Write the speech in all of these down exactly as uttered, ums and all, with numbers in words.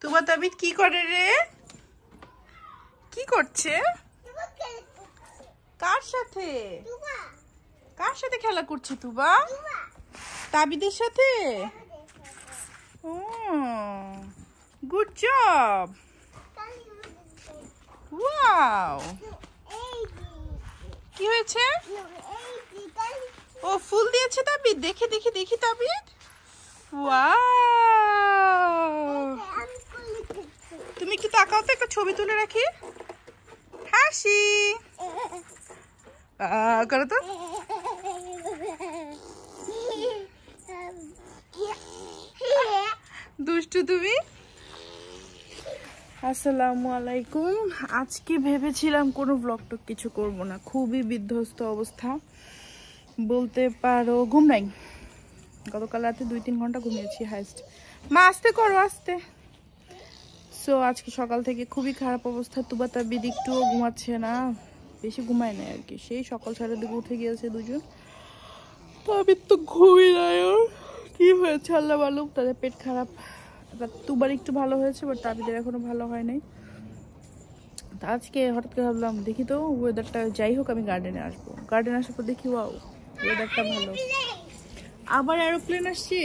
তুবা তাবিদ কি করে রে? কি করছে? কার সাথে? কার সাথে খেলা করছে তুবা? তাবিদের সাথে। ও গুড জব। ওয়াও, কি হয়েছে? ও ফুল দিয়েছে তাবিদ। দেখি দেখি দেখি তাবিদ। ওয়াও, তুমি একটু তাকাও তো, একটা ছবি তুলে রাখি। হাসি করো তো। দুষ্টু তুমি। আসসালামু আলাইকুম। আজকে ভেবেছিলাম কোনো ব্লগ টক কিছু করব না, খুবই বিধ্বস্ত অবস্থা বলতে পারো। ঘুম নাই, গতকাল রাতে দুই তিন ঘন্টা ঘুমিয়েছি হাইস্ট। মা আস্তে করো আস্তে। সো আজকে সকাল থেকে খুবই খারাপ অবস্থা। তুবা তাবিদ একটুও ঘুমাচ্ছে না, বেশি ঘুমায় না আর কি। সেই সকাল সাড়ে দিকে উঠে গিয়েছে দুজন। তাবিদ তো ঘুমিয়ে নাই। ওর কি হয়েছে আল্লাহ মালুম, তাদের পেট খারাপ। তুবার একটু ভালো হয়েছে, বাট তাবিদের এখনো ভালো হয় নাই। তা আজকে হঠাৎ করে ভাবলাম দেখি তো ওয়েদারটা, যাই হোক আমি গার্ডেনে আসবো। গার্ডেনে আসার পর দেখি ওয়াও ওয়েদারটা ভালো। আবার এরোপ্লেন আসছে।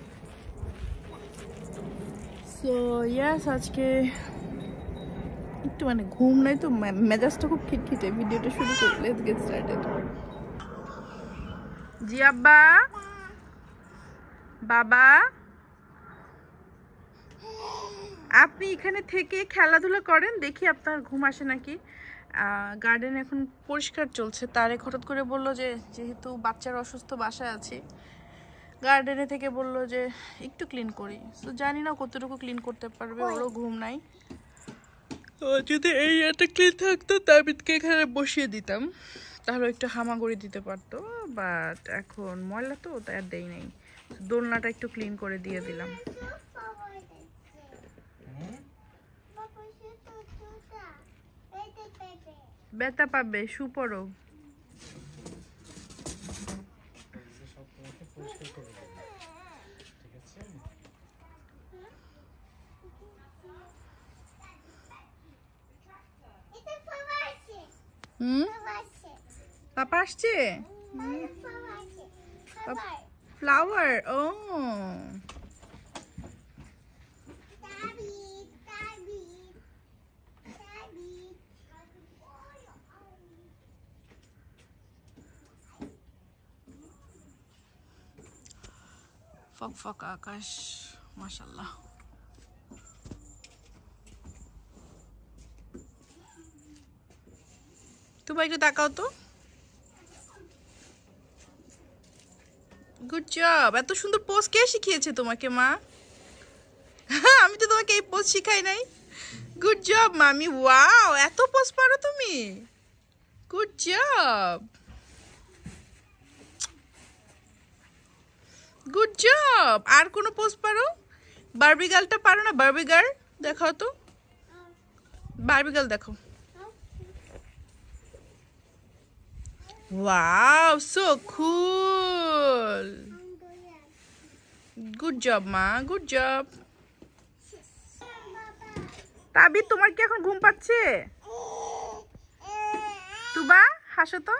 সো ইয়াস, আজকে একটু মানে ঘুম নাই তো, মেজাজটা খুব খিটখিটে। ভিডিওটা শুরু করি, লেটস গেট স্টার্টেড। জি আব্বা, বাবা আপনি এখানে থেকে খেলাধুলা করেন, দেখি আপনার ঘুম আসে নাকি। গার্ডেন এখন পরিষ্কার চলছে। তারে হঠাৎ করে বললো যে যেহেতু বাচ্চার অসুস্থ, বাসায় আছে, গার্ডেনে থেকে বললো যে একটু ক্লিন করি। তো জানি না কতটুকু ক্লিন করতে পারবে, ওরও ঘুম নাই। তো যদি এই একটা ক্লিন থাকতো তাবিদকে এখানে বসিয়ে দিতাম, তাহলে একটু হামাগুড়ি দিতে পারতো। বাট এখন ময়লা তো, তাই আর দেই নাই। দোলনাটা একটু ক্লিন করে দিয়ে দিলাম। ব্যথা পাবে, শু পড়ো। হুম, পাপা আসছে। ফ্লাওয়ার, ও ফক ফক আকাশ, মাশাআল্লাহ। তুমি একটু তাকাও তো। Good job. এত সুন্দর পোজ কে শিখিয়েছে তোমাকে মা? আমি তো তোমাকে এই পোজ শিখাই নাই। গুড জব মামি। ওয়াও, এত পোজ পারো তুমি। Good job, good job. আর কোনো পোজ পারো? বারবি গার্লটা পারো না? বারবি গার্ল দেখাও তো, বারবি গার্ল দেখো। Wow, so cool. Good job মা, গুড জব। তাবিদ তোমার কি এখন ঘুম পাচ্ছে? তুবা হাসো তো।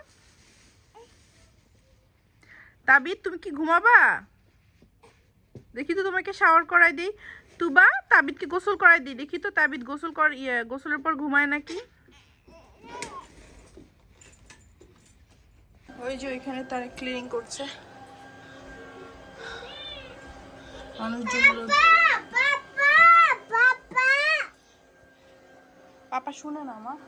তাবিদ তুমি কি ঘুমাবা? দেখি তো তোমাকে শাওয়ার করাই দিই। তুবা তাবিদকে গোসল করাই দিই, দেখি তো তাবিদ গোসল কর, ইয়ে গোসলের পর ঘুমায় নাকি। ওই যে ওইখানে তারা ক্লিনিং করছে। পাপা শুনে না মা।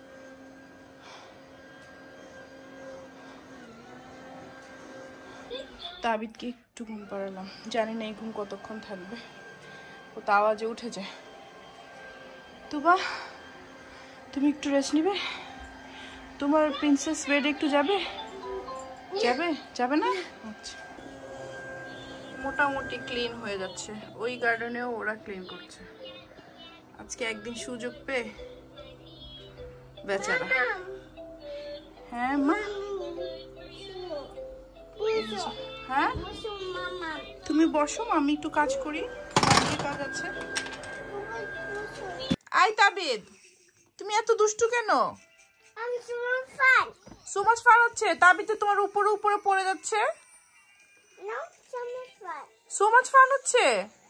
তাবিদকে একটু ঘুম পাড়ালাম, জানি না এই ঘুম কতক্ষণ থাকবে। ও তো আওয়াজে উঠে যায়। তুবা তুমি একটু রেস্ট নিবে? তোমার প্রিন্সেস বেডে একটু যাবে? যাবে যাবে না? আচ্ছা, মোটামুটি ক্লিন হয়ে যাচ্ছে। ওই গার্ডেনেও ওরা ক্লিন করছে। আজকে একদিন সুযোগ পেয়ে বেচারা। হ্যাঁ মা, হ্যাঁ তুমি বসো, আমি একটু কাজ করি, কাজ আছে। আই তাবিদ, তুমি এত দুষ্টু কেন? আমি সুমাচ ফান সুমাচ ফান হচ্ছে তাবিদ, তোমার উপরে উপরে পড়ে যাচ্ছে। না সুমাচ ফান সুমাচ ফান হচ্ছে।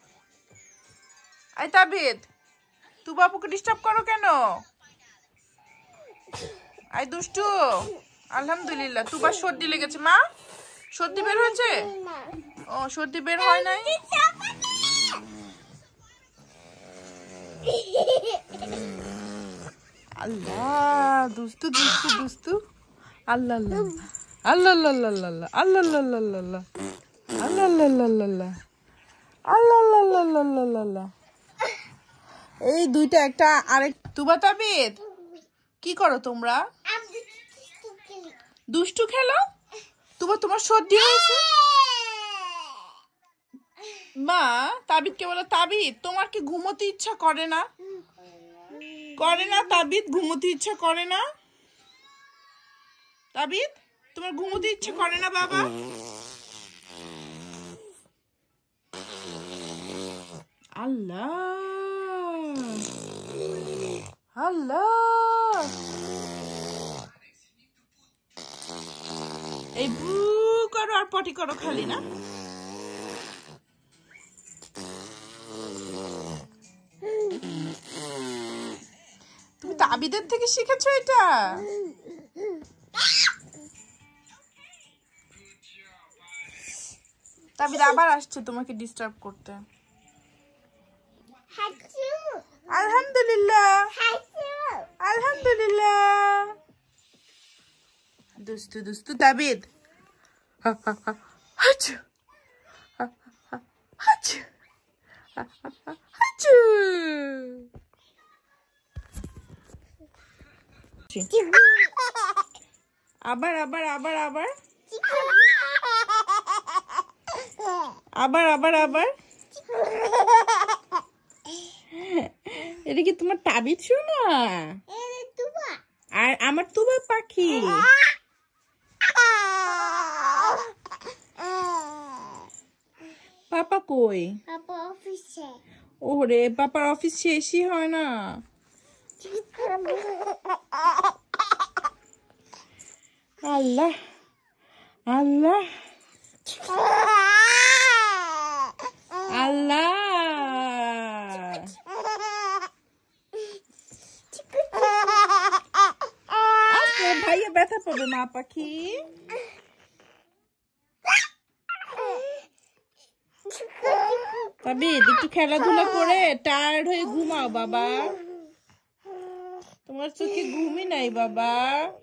আই তাবিদ, তুই বাবুকে ডিস্টার্ব করো কেন? আই দুষ্টু। আলহামদুলিল্লাহ, তুবার সর্দি লেগেছে। মা, সর্দি বের হয়েছে? ও, সর্দি বের হয় নাই। আল্লাহ, দুস্তু দুস্তু দুস্তু। আল্লাহ আল্লাহ আল্লাহ আল্লাহ আল্লাহ আল্লাহ আল্লাহ আল্লাহ আল্লাহ আল্লাহ আল্লাহ আল্লাহ আল্লাহ। এই দুইটা একটা আরেক। তুবা তাবিদ, কি করো তোমরা? দুষ্টু খেলো। তুবা, তোমার সর্দি হয়েছে? মা তাবিদকে বলো, তাবিদ তোমার কি ঘুমোতে ইচ্ছা করে না? করে না তাবিদ, ঘুমোতে ইচ্ছা করে না? তাবিদ, তোমার ঘুমোতে ইচ্ছা করে না বাবা? আল্লাহ আল্লাহ, এই বু করো আর পটি করো খালি না। তুমি তাবিদের থেকে শিখেছো এটা? তাবিদ আবার আসছে তোমাকে ডিস্টার্ব করতে। আলহামদুলিল্লাহ আলহামদুলিল্লাহ। দুস্তু দুস্তু তাবিদ। হাচু হাচু হাচু। আবার আবার আবার আবার আবার আবার আবার। এটা কি তোমার তাবিদ শোনা? আর আমার তুবা পাখি। পাপা কই? পাপা অফিসে। ওরে, পাপার অফিস শেষই হয় না। আল্লাহ আল্লাহ আল্লাহ। ভাইয়া ব্যথা পাবে মা পাখি। তাবিদ, একটু খেলাধুলা করে টায়ার্ড হয়ে ঘুমাও বাবা। তোমার চোখে ঘুমই নাই বাবা।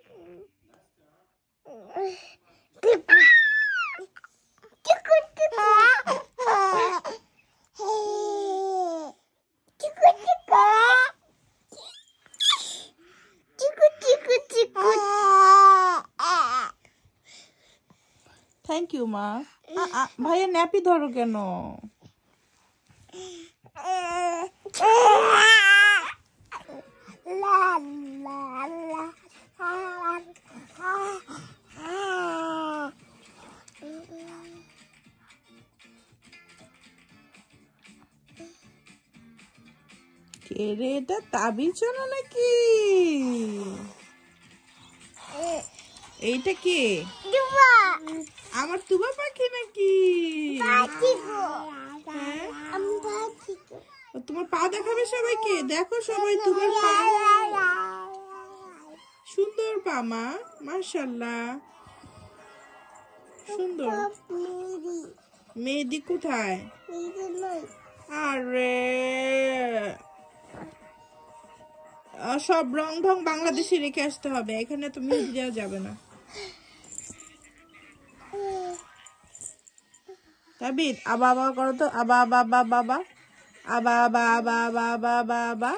থ্যাংক ইউ মা। ভাইয়া ন্যাপি ধরো কেন? কে রে, এটা তাবিজ শোনা নাকি? এইটা কে? আমার তুবা পাখি নাকি? তোমার পা দেখাবে সবাইকে। দেখো সবাই তোমার পা। সুন্দর পা মা, মাশাআল্লাহ সুন্দর। মেহেদি কোথায়? আরে সব রং ঢং বাংলাদেশে রেখে আসতে হবে, এখানে তো মেহেদি দেওয়া যাবে না। তাবিদ, আবা আবা করো তো। আবা আবা আবা বাবা আবা আবা আবা আবা আবা আবা আবা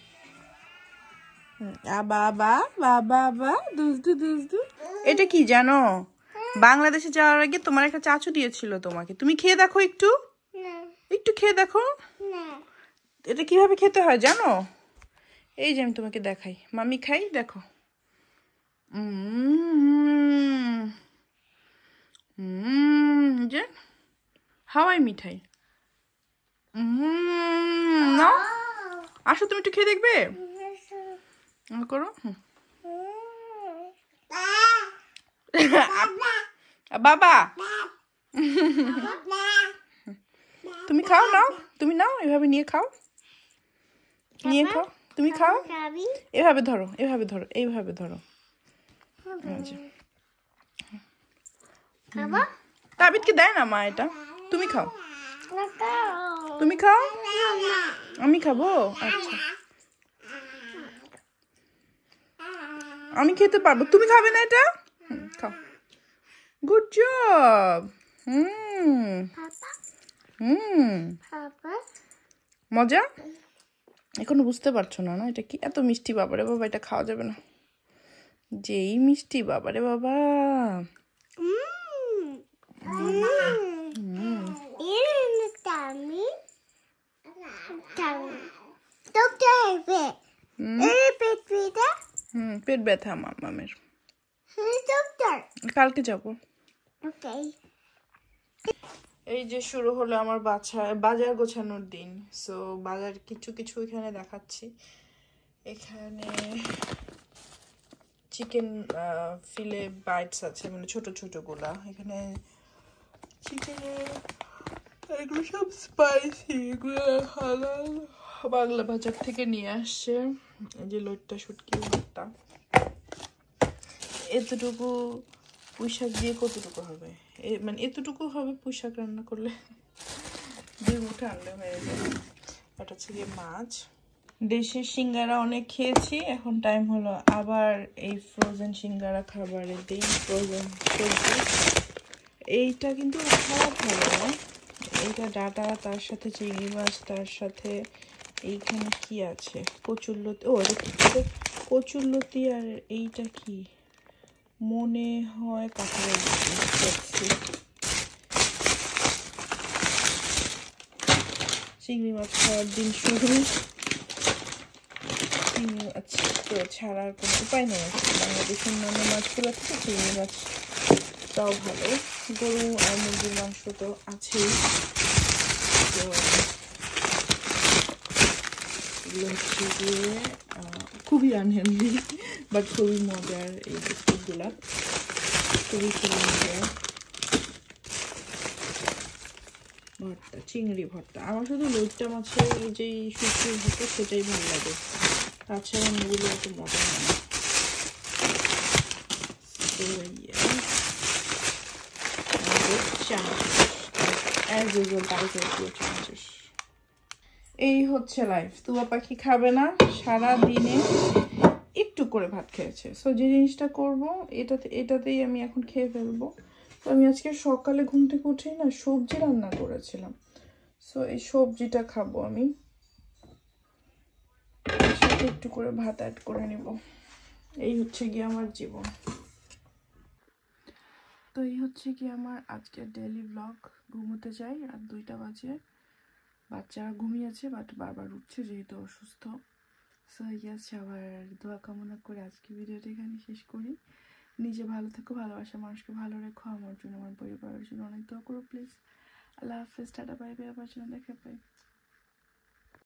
আবা আবা বাবা আবা দুস্তু দুস্তু। এটা কি জানো? বাংলাদেশে যাওয়ার আগে তোমার একটা চাচু দিয়েছিল তোমাকে। তুমি খেয়ে দেখো, একটু একটু খেয়ে দেখো। এটা কিভাবে খেতে হয় জানো? এই যে আমি তোমাকে দেখাই, মামি খাই, দেখো। উম যে হাওয়াই মিঠাই। উম নাও, আসো তুমি একটু খেয়ে দেখবে আহ, করো হুম। বাবা তুমি খাও নাও তুমি নাও এভাবে নিয়ে খাও নিয়ে খাও তুমি খাও Gabi. এভাবে ধরো এভাবে ধরো এইভাবে ধরো আচ্ছা Baba. তাবিদকে দেয় না মা এটা তুমি খাও Mama. তুমি খাও আমি খাবো আচ্ছা আমি খেতে পারবো তুমি খাবে না এটা হুম, খাও গুড জব হুম Papa. হুম Papa. মজা এখনো বুঝতে পারছো না না এটা কি এত মিষ্টি বাবারে বাবা এটা খাওয়া যাবে না যেই মিষ্টি বাবারে বাবা Mmm. Mmm. In the tummy. Tummy. Doctor, bit. Hmm A bit bigger. হুম পেট ব্যথা মামের Hey, doctor. কালকে যাবো Okay. এই যে শুরু হলো আমার বাছা বাজার গোছানোর দিন সো বাজার কিছু কিছু এখানে দেখাচ্ছি এখানে চিকেন ফিলে বাইটস আছে মানে ছোট ছোট গুলা এখানে চিকেনের এগুলো সব স্পাইসি এগুলো হালাল বাংলা বাজার থেকে নিয়ে আসছে এই যে লোটটা শুটকি ভর্তা এতটুকু পুঁইশাক দিয়ে কতটুকু হবে এ- মানে এতটুকু হবে পুঁইশাক রান্না করলে দুই মুঠো আনলে হয়ে যাবে এটা হচ্ছে গিয়ে মাছ দেশের সিঙ্গারা অনেক খেয়েছি এখন টাইম হলো আবার এই ফ্রোজেন সিঙ্গারা খাবারে দিই ফ্রোজেন সবজি এইটা কিন্তু খারাপ হলো না এইটা ডাটা তার সাথে চিংড়ি মাছ তার সাথে এইখানে কি আছে কচুরলতি ও এটা কচুরলতি আর এইটা কি মনে হয় কাঁঠালের বিচি চিংড়ি মাছ খাওয়ার দিন শুরু চিংড়ি মাছ তো ছাড়ার কোনো উপায় নেই বাংলাদেশের অন্যান্য মাছগুলো থেকে চিংড়ি মাছটাও ভালো গরু আর মুরগির মাংস তো আছেই তো এগুলো হচ্ছে গিয়ে খুবই আনহেলদি বাট খুবই মজার এই বিস্কুটগুলা খুবই খুবই মজার ভর্তা চিংড়ি ভর্তা আমার শুধু লইট্টা মাছের এই যে শুটকি ভর্তা সেটাই ভালো লাগে তাছাড়া অন্যগুলো এত মজা হয় না So, yeah. As usual, তারপরে পুরো চামচের এই হচ্ছে লাইফ তুয়া পাখি খাবে না সারা দিনে একটু করে ভাত খেয়েছে সো যে জিনিসটা করবো এটাতে এটাতেই আমি এখন খেয়ে ফেলবো তো আমি আজকে সকালে ঘুম থেকে উঠেই না সবজি রান্না করেছিলাম সো এই সবজিটা খাবো আমি সাথে একটু করে ভাত অ্যাড করে নিব এই হচ্ছে গিয়ে আমার জীবন তো এই হচ্ছে কি আমার আজকের ডেইলি ব্লগ ঘুমোতে যাই রাত দুইটা বাজে বাচ্চারা ঘুমিয়েছে বাট বারবার উঠছে যেহেতু অসুস্থ সো ইয়াস আবার দোয়া কামনা করে আজকে ভিডিওটা এখানে শেষ করি নিজে ভালো থেকো ভালোবাসা মানুষকে ভালো রেখো আমার জন্য আমার পরিবারের জন্য অনেক দোয়া করো প্লিজ আল্লাহ হাফেজ টাটা বাই বাই আবার জন্য দেখা পাই